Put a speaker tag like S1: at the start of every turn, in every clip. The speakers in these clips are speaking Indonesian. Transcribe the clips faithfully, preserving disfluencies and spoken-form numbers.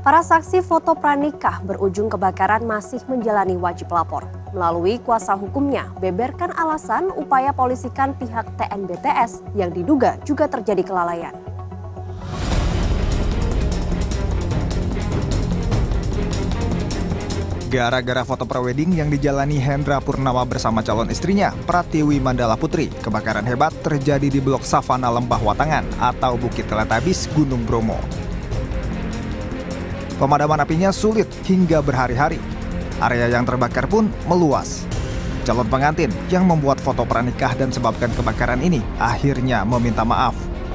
S1: Para saksi foto pranikah berujung kebakaran masih menjalani wajib lapor. Melalui kuasa hukumnya, beberkan alasan upaya polisikan pihak T N B T S yang diduga juga terjadi kelalaian.
S2: Gara-gara foto prewedding yang dijalani Hendra Purnama bersama calon istrinya, Pratiwi Mandala Putri, kebakaran hebat terjadi di blok Savana Lembah Watangan atau Bukit Teletabis, Gunung Bromo. Pemadaman apinya sulit hingga berhari-hari. Area yang terbakar pun meluas. Calon pengantin yang membuat foto pranikah dan sebabkan kebakaran ini akhirnya meminta maaf.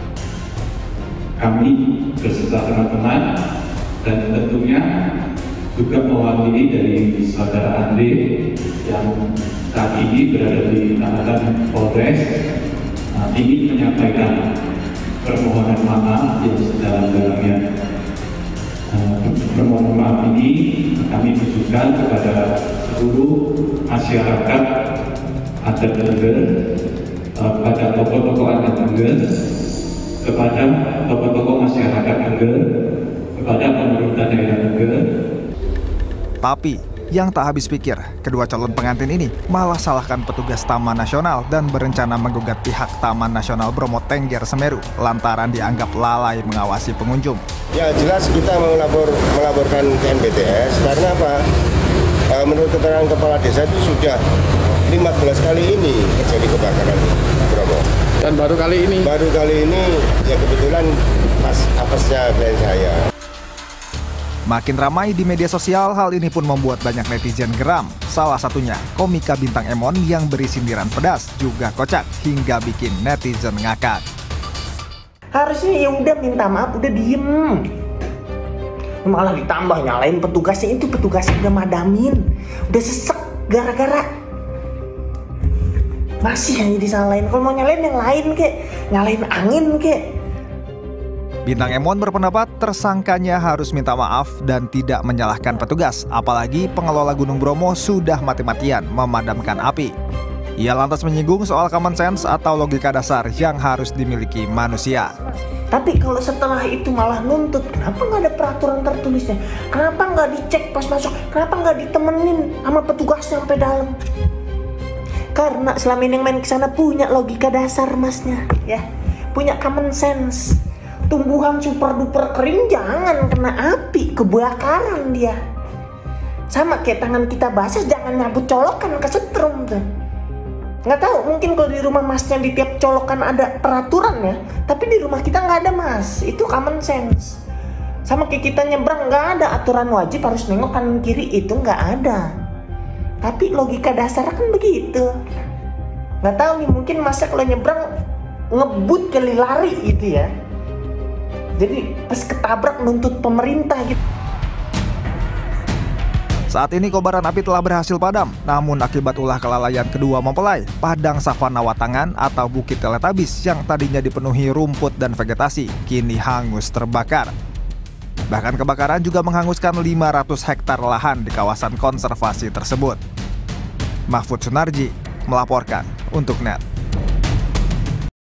S3: Kami beserta teman-teman dan tentunya juga mewakili dari saudara Andre yang saat ini berada di tahanan Polres uh, ingin menyampaikan permohonan maaf yang sedalam-dalamnya. Uh, permohonan maaf ini kami tujukan kepada seluruh masyarakat adat Tengger, uh, kepada tokoh-tokoh adat Tengger, kepada tokoh-tokoh masyarakat Tengger, kepada pemerintah daerah Tengger.
S2: Tapi, yang tak habis pikir, kedua calon pengantin ini malah salahkan petugas Taman Nasional dan berencana menggugat pihak Taman Nasional Bromo Tengger Semeru lantaran dianggap lalai mengawasi pengunjung.
S4: Ya jelas kita melapor, melaporkan T N B T S karena apa? E, menurut keterangan kepala desa itu sudah lima belas kali ini terjadi kebakaran Bromo.
S5: Dan baru kali ini?
S4: Baru kali ini, ya kebetulan pas apesnya klien saya.
S2: Makin ramai di media sosial, hal ini pun membuat banyak netizen geram. Salah satunya, komika bintang Emon yang beri sindiran pedas juga kocak hingga bikin netizen ngakak.
S6: Harusnya ya udah minta maaf, udah diem. Malah ditambah nyalain petugasnya, itu petugasnya udah madamin. Udah sesek gara-gara. Masih hanya disalahin, kalau mau nyalain yang lain kek, nyalain angin kek.
S2: Bintang Emon berpendapat tersangkanya harus minta maaf dan tidak menyalahkan petugas, apalagi pengelola Gunung Bromo sudah mati-matian memadamkan api. Ia lantas menyinggung soal common sense atau logika dasar yang harus dimiliki manusia.
S6: Tapi kalau setelah itu malah nuntut, kenapa nggak ada peraturan tertulisnya? Kenapa nggak dicek pas masuk? Kenapa nggak ditemenin sama petugas sampai dalam? Karena selama ini yang main kesana punya logika dasar masnya, ya, punya common sense. Tumbuhan super duper kering jangan kena api, kebakaran dia. Sama kayak tangan kita basah jangan nyabut colokan ke setrum tuh. Nggak tahu, mungkin kalau di rumah masnya di tiap colokan ada peraturan ya, tapi di rumah kita nggak ada mas, itu common sense. Sama kayak kita nyebrang nggak ada aturan wajib harus nengok kanan kiri, itu nggak ada. Tapi logika dasar kan begitu. Nggak tahu nih, mungkin masnya kalau nyebrang ngebut kali lari gitu ya. Jadi pas ketabrak nuntut pemerintah gitu.
S2: Saat ini kobaran api telah berhasil padam, namun akibat ulah kelalaian kedua mempelai, padang savana Watangan atau Bukit Teletabis yang tadinya dipenuhi rumput dan vegetasi, kini hangus terbakar. Bahkan kebakaran juga menghanguskan lima ratus hektar lahan di kawasan konservasi tersebut. Mahfud Sunarji melaporkan untuk N E T.